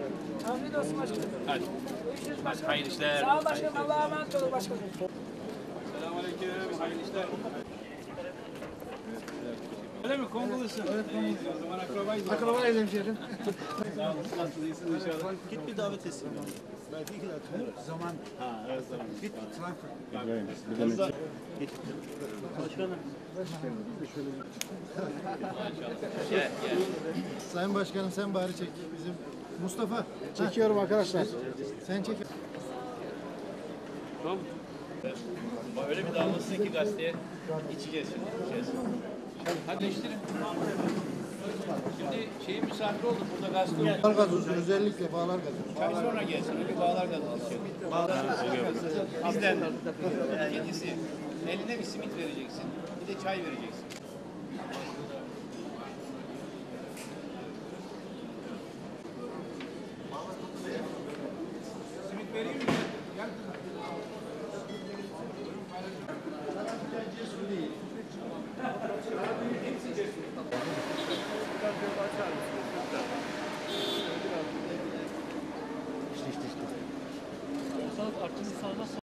Afiyet olsun başkanım. Hadi. Görüşürüz başkanım. Hayırlı işler. Sağ ol başkanım. Allah'a emanet olun başkanım. Selamünaleyküm. Hayırlı işler. Öyle mi? Kongolusun. Evet, Kongolusun. O zaman akrabayız. Akrabayız hemşehrim. Sağ olun. Nasılsınız? İyisiniz inşallah. Git bir davet etsin. Belki 2 dakika. Zaman. Ha, evet zaman. Git Frankfurt. Başkanım. Sayın Başkanım sen bari çek. Bizim Mustafa. Çekiyorum arkadaşlar. Sen çek. Tamam. Öyle bir dalmışsın ki gazeteye. İçeceğiz şimdi. İçeceğiz. Hadi değiştirin. Şimdi şeyin misafir olduk burada gazete. Bağlar gazozun özellikle bağlar gazozu. Çay sonra gelsin. Bir bağlar gazetesi. Bağlar gazetesi. Bizden. Kendisi. Eline bir simit vereceksin. Bir de çay vereceksin. Simit vereyim mi? Gel. İşte. Artçının sağda